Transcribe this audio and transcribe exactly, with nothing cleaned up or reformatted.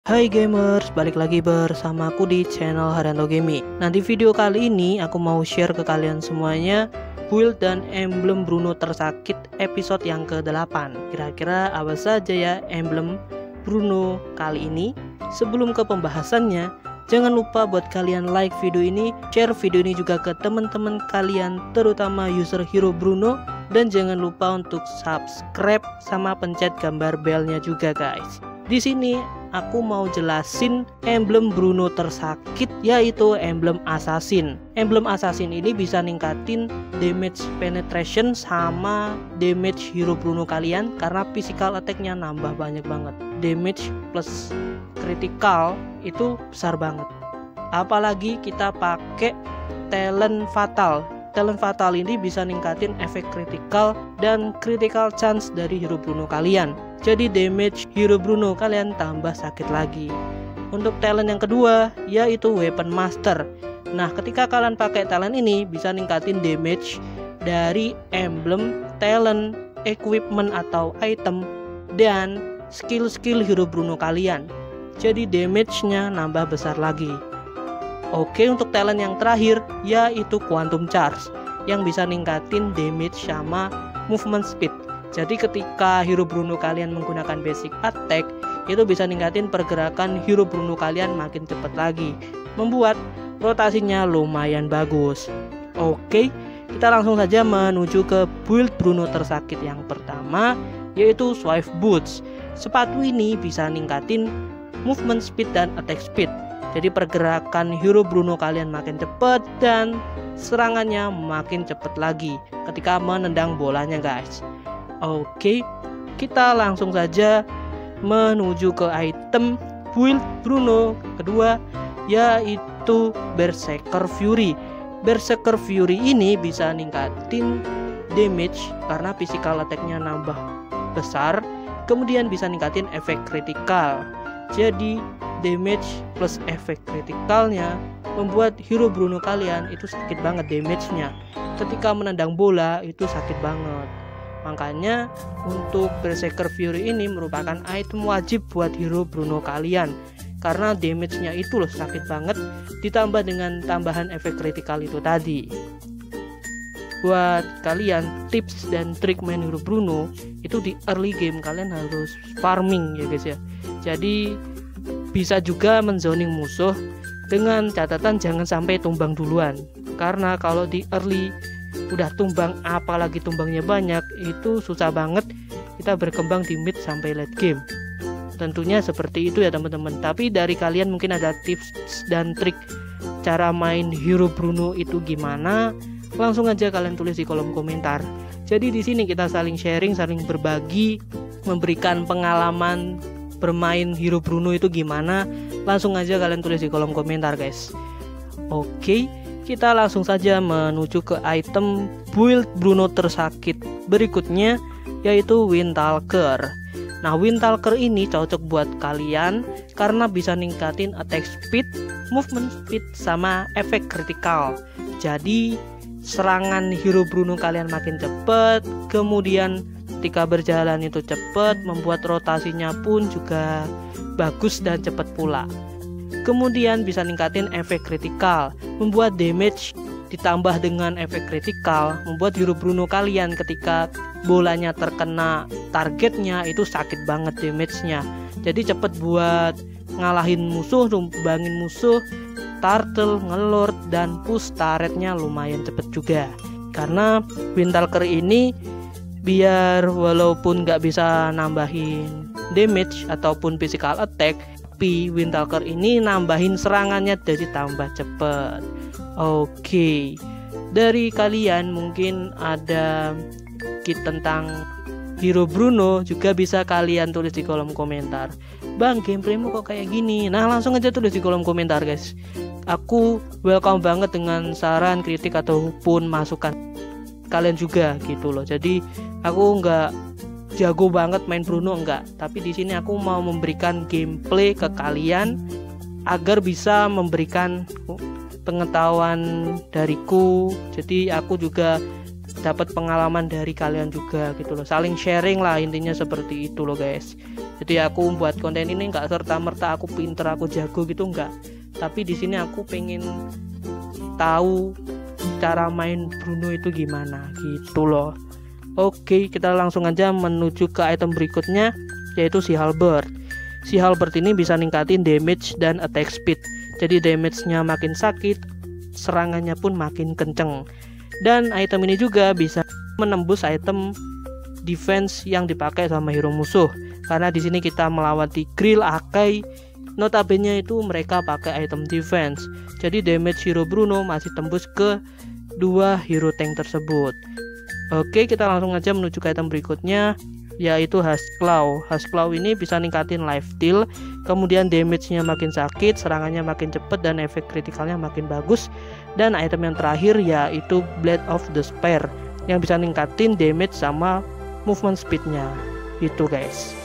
Hai gamers, balik lagi bersama aku di channel Haryanto Gaming. Nah, di video kali ini aku mau share ke kalian semuanya build dan emblem Bruno tersakit episode yang ke delapan. Kira-kira apa saja ya emblem Bruno kali ini? Sebelum ke pembahasannya, jangan lupa buat kalian like video ini, share video ini juga ke teman-teman kalian, terutama user hero Bruno, dan jangan lupa untuk subscribe sama pencet gambar belnya juga guys. Di sini aku mau jelasin emblem Bruno tersakit, yaitu emblem assassin. Emblem assassin ini bisa ningkatin damage penetration sama damage hero Bruno kalian karena physical attack-nya nambah banyak banget. Damage plus critical itu besar banget. Apalagi kita pakai talent fatal. Talent fatal ini bisa ningkatin efek critical dan critical chance dari hero Bruno kalian. Jadi damage hero Bruno kalian tambah sakit lagi. Untuk talent yang kedua yaitu Weapon Master. Nah, ketika kalian pakai talent ini bisa ningkatin damage dari emblem, talent, equipment atau item dan skill-skill hero Bruno kalian. Jadi damage-nya nambah besar lagi. Oke, untuk talent yang terakhir yaitu Quantum Charge yang bisa ningkatin damage sama movement speed. Jadi ketika hero Bruno kalian menggunakan basic attack, itu bisa ningkatin pergerakan hero Bruno kalian makin cepat lagi, membuat rotasinya lumayan bagus. Oke, kita langsung saja menuju ke build Bruno tersakit yang pertama, yaitu Swift Boots. Sepatu ini bisa ningkatin movement speed dan attack speed. Jadi pergerakan hero Bruno kalian makin cepat dan serangannya makin cepat lagi ketika menendang bolanya guys. Oke, kita langsung saja menuju ke item build Bruno kedua, yaitu Berserker Fury. Berserker Fury ini bisa ningkatin damage karena physical attack-nya nambah besar, kemudian bisa ningkatin efek kritikal. Jadi damage plus efek kritikalnya membuat hero Bruno kalian itu sakit banget damage-nya. Ketika menendang bola itu sakit banget. Makanya untuk Berserker Fury ini merupakan item wajib buat hero Bruno kalian karena damage-nya itu loh sakit banget, ditambah dengan tambahan efek kritikal itu tadi. Buat kalian tips dan trik main hero Bruno itu di early game kalian harus farming ya guys ya. Jadi bisa juga menzoning musuh dengan catatan jangan sampai tumbang duluan, karena kalau di early udah tumbang, apalagi tumbangnya banyak, itu susah banget kita berkembang di mid sampai late game. Tentunya seperti itu ya teman-teman. Tapi dari kalian mungkin ada tips dan trik cara main hero Bruno itu gimana, langsung aja kalian tulis di kolom komentar. Jadi di sini kita saling sharing, saling berbagi, memberikan pengalaman bermain hero Bruno itu gimana. Langsung aja kalian tulis di kolom komentar guys. Oke, kita langsung saja menuju ke item build Bruno tersakit berikutnya, yaitu Windtalker. Nah, Windtalker ini cocok buat kalian karena bisa ningkatin attack speed, movement speed, sama efek kritikal. Jadi serangan hero Bruno kalian makin cepat, kemudian ketika berjalan itu cepat, membuat rotasinya pun juga bagus dan cepat pula. Kemudian bisa ningkatin efek kritikal, membuat damage ditambah dengan efek kritikal, membuat hero Bruno kalian ketika bolanya terkena targetnya itu sakit banget damage-nya. Jadi cepet buat ngalahin musuh, numbangin musuh, turtle, ngelord, dan push turretnya lumayan cepet juga. Karena Windtalker ini biar walaupun nggak bisa nambahin damage ataupun physical attack, tapi Windtalker ini nambahin serangannya jadi tambah cepet. Oke, dari kalian mungkin ada kit tentang hero Bruno juga bisa kalian tulis di kolom komentar. Bang, gameplaymu kok kayak gini? Nah, langsung aja tulis di kolom komentar guys. Aku welcome banget dengan saran, kritik ataupun masukan kalian juga gitu loh. Jadi aku nggak jago banget main Bruno enggak, tapi di sini aku mau memberikan gameplay ke kalian agar bisa memberikan pengetahuan dariku. Jadi aku juga dapat pengalaman dari kalian juga gitu loh, saling sharing lah intinya seperti itu loh guys. Jadi aku buat konten ini nggak serta merta aku pinter, aku jago gitu nggak, tapi di sini aku pengen tahu cara main Bruno itu gimana gitu loh. Oke, kita langsung aja menuju ke item berikutnya, yaitu si Halberd. Si Halberd ini bisa ningkatin damage dan attack speed, jadi damage-nya makin sakit, serangannya pun makin kenceng. Dan item ini juga bisa menembus item defense yang dipakai sama hero musuh, karena di sini kita melawan Tigreal, Akai, notabene itu mereka pakai item defense, jadi damage hero Bruno masih tembus ke dua hero tank tersebut. Oke, kita langsung aja menuju ke item berikutnya, yaitu Huskclaw. Huskclaw ini bisa ningkatin life steal, kemudian damage-nya makin sakit, serangannya makin cepet, dan efek kritikalnya makin bagus. Dan item yang terakhir yaitu Blade of Despair, yang bisa ningkatin damage sama movement speed-nya. Itu guys.